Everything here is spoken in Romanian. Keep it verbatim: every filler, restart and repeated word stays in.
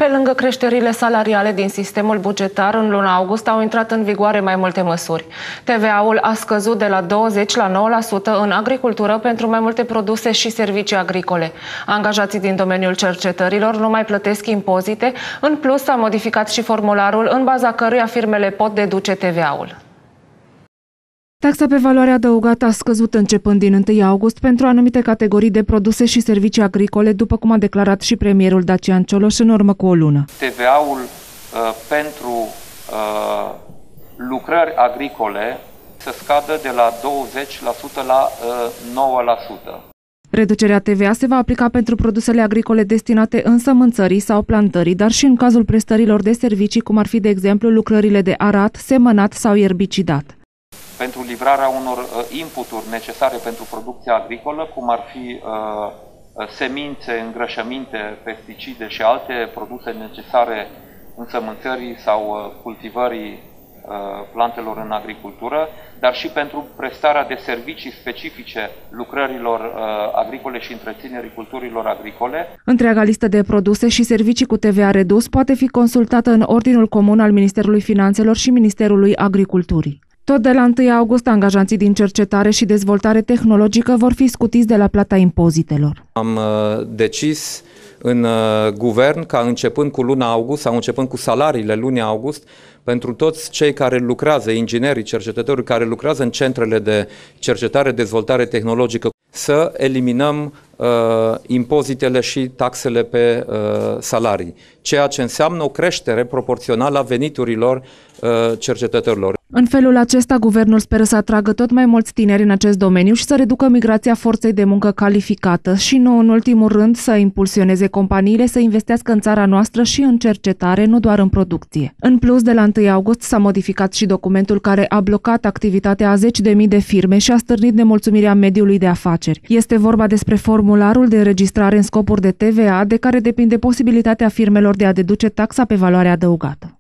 Pe lângă creșterile salariale din sistemul bugetar, în luna august au intrat în vigoare mai multe măsuri. T V A-ul a scăzut de la douăzeci la nouă la sută în agricultură pentru mai multe produse și servicii agricole. Angajații din domeniul cercetărilor nu mai plătesc impozite, în plus s-a modificat și formularul în baza căruia firmele pot deduce T V A-ul. Taxa pe valoare adăugată a scăzut începând din întâi august pentru anumite categorii de produse și servicii agricole, după cum a declarat și premierul Dacian Cioloș în urmă cu o lună. T V A-ul uh, pentru uh, lucrări agricole să scadă de la douăzeci la sută la uh, nouă la sută. Reducerea T V A se va aplica pentru produsele agricole destinate însămânțării sau plantării, dar și în cazul prestărilor de servicii, cum ar fi, de exemplu, lucrările de arat, semănat sau erbicidat. Pentru livrarea unor uh, inputuri necesare pentru producția agricolă, cum ar fi uh, semințe, îngrășăminte, pesticide și alte produse necesare însămânțării sau uh, cultivării uh, plantelor în agricultură, dar și pentru prestarea de servicii specifice lucrărilor uh, agricole și întreținerii culturilor agricole. Întreaga listă de produse și servicii cu T V A redus poate fi consultată în Ordinul Comun al Ministerului Finanțelor și Ministerului Agriculturii. Tot de la întâi august, angajații din cercetare și dezvoltare tehnologică vor fi scutiți de la plata impozitelor. Am uh, decis în uh, guvern ca începând cu luna august sau începând cu salariile lunii august, pentru toți cei care lucrează, inginerii, cercetătorii care lucrează în centrele de cercetare, dezvoltare tehnologică, să eliminăm uh, impozitele și taxele pe uh, salarii, ceea ce înseamnă o creștere proporțională a veniturilor uh, cercetătorilor. În felul acesta, guvernul speră să atragă tot mai mulți tineri în acest domeniu și să reducă migrația forței de muncă calificată și, nu în ultimul rând, să impulsioneze companiile să investească în țara noastră și în cercetare, nu doar în producție. În plus, de la întâi august s-a modificat și documentul care a blocat activitatea a zeci de mii de firme și a stârnit nemulțumirea mediului de afaceri. Este vorba despre formularul de înregistrare în scopuri de T V A, de care depinde posibilitatea firmelor de a deduce taxa pe valoare adăugată.